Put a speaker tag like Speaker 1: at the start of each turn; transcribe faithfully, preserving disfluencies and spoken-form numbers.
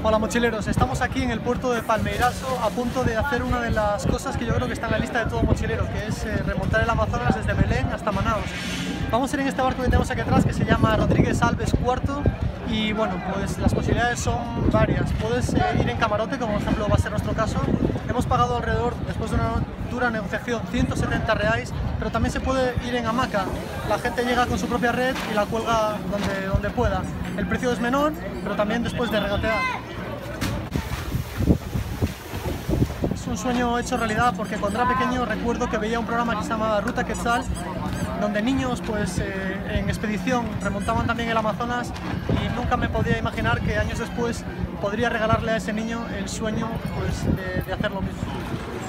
Speaker 1: Hola mochileros, estamos aquí en el puerto de Palmeirazo a punto de hacer una de las cosas que yo creo que está en la lista de todo mochilero, que es eh, remontar el Amazonas desde Belén hasta Manaos. Vamos a ir en este barco que tenemos aquí atrás que se llama Rodríguez Alves cuarto y bueno, pues las posibilidades son varias. Puedes eh, ir en camarote, como por ejemplo va a ser nuestro caso. Hemos pagado alrededor, después de una dura negociación, ciento setenta reais, pero también se puede ir en hamaca. La gente llega con su propia red y la cuelga donde, donde pueda. El precio es menor, pero también después de regatear. Es un sueño hecho realidad porque cuando era pequeño recuerdo que veía un programa que se llamaba Ruta Quetzal, donde niños pues, eh, en expedición remontaban también el Amazonas y nunca me podía imaginar que años después podría regalarle a ese niño el sueño pues, de, de hacer lo mismo.